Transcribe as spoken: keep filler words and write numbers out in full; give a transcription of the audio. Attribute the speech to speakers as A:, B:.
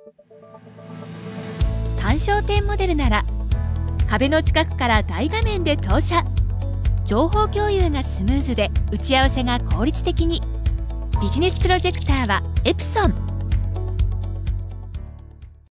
A: 単焦点モデルなら壁の近くから大画面で投射。情報共有がスムーズで打ち合わせが効率的に。ビジネスプロジェクターはエプソン。